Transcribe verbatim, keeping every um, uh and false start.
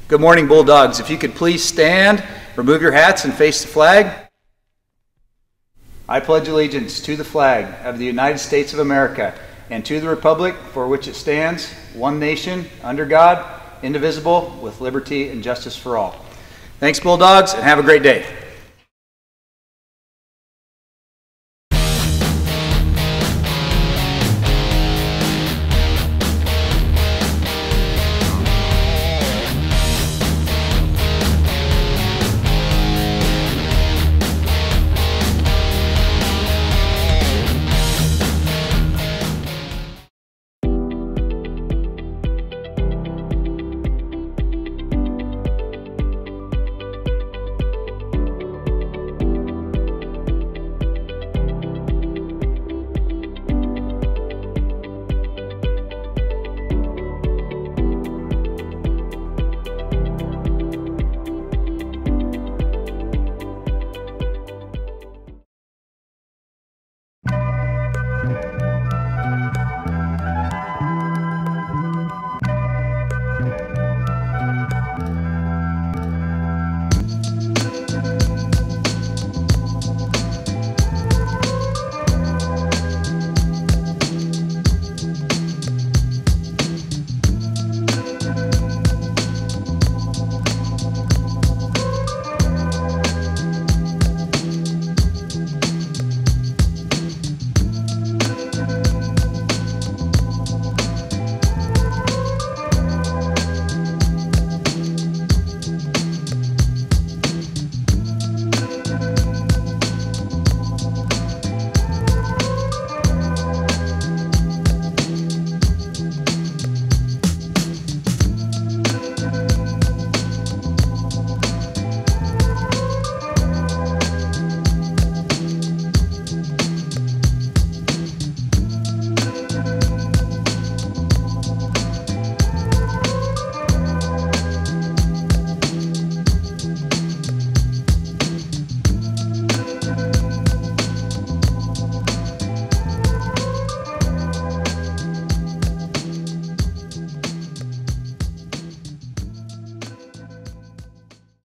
Good morning, Bulldogs. If you could please stand, remove your hats, and face the flag. I pledge allegiance to the flag of the United States of America and to the republic for which it stands, one nation, under God, indivisible, with liberty and justice for all. Thanks, Bulldogs, and have a great day.